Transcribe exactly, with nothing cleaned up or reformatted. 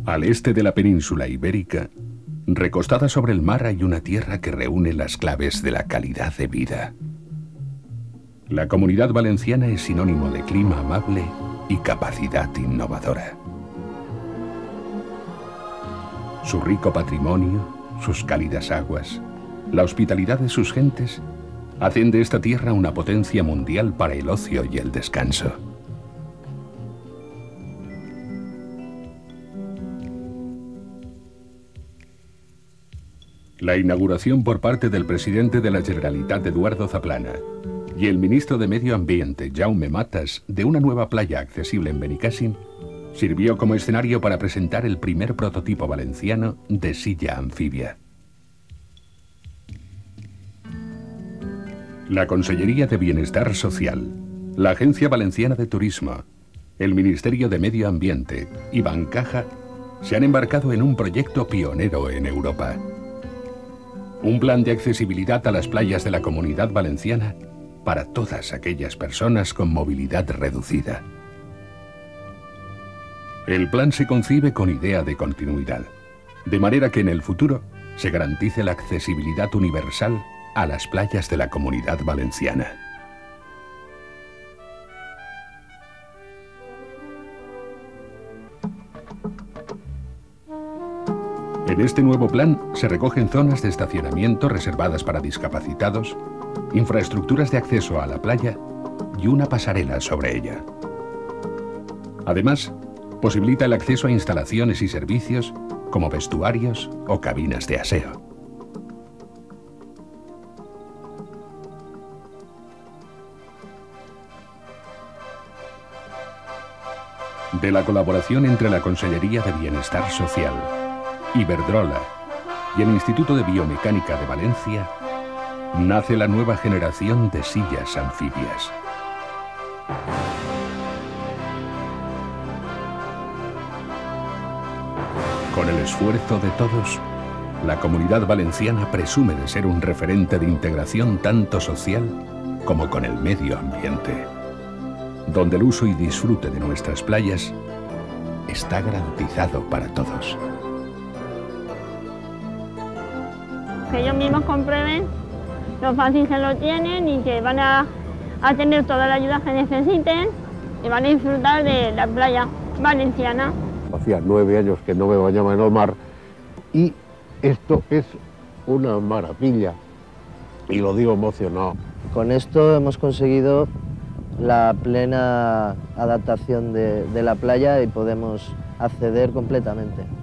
Al este de la península ibérica, recostada sobre el mar, hay una tierra que reúne las claves de la calidad de vida. La Comunidad Valenciana es sinónimo de clima amable y capacidad innovadora. Su rico patrimonio, sus cálidas aguas, la hospitalidad de sus gentes, hacen de esta tierra una potencia mundial para el ocio y el descanso. La inauguración por parte del presidente de la Generalitat, Eduardo Zaplana, y el ministro de Medio Ambiente, Jaume Matas, de una nueva playa accesible en Benicàssim, sirvió como escenario para presentar el primer prototipo valenciano de silla anfibia. La Consellería de Bienestar Social, la Agencia Valenciana de Turismo, el Ministerio de Medio Ambiente y Bancaja se han embarcado en un proyecto pionero en Europa. Un plan de accesibilidad a las playas de la Comunidad Valenciana para todas aquellas personas con movilidad reducida. El plan se concibe con idea de continuidad, de manera que en el futuro se garantice la accesibilidad universal a las playas de la Comunidad Valenciana. En este nuevo plan se recogen zonas de estacionamiento reservadas para discapacitados, infraestructuras de acceso a la playa y una pasarela sobre ella. Además, posibilita el acceso a instalaciones y servicios como vestuarios o cabinas de aseo. De la colaboración entre la Consellería de Bienestar Social, Iberdrola y el Instituto de Biomecánica de Valencia, nace la nueva generación de sillas anfibias. Con el esfuerzo de todos, la Comunidad Valenciana presume de ser un referente de integración tanto social como con el medio ambiente, donde el uso y disfrute de nuestras playas está garantizado para todos. Que ellos mismos comprueben lo fácil que lo tienen y que van a, a tener toda la ayuda que necesiten y van a disfrutar de la playa valenciana. Hacía nueve años que no me bañaba en el mar y esto es una maravilla y lo digo emocionado. Con esto hemos conseguido la plena adaptación de, de la playa y podemos acceder completamente.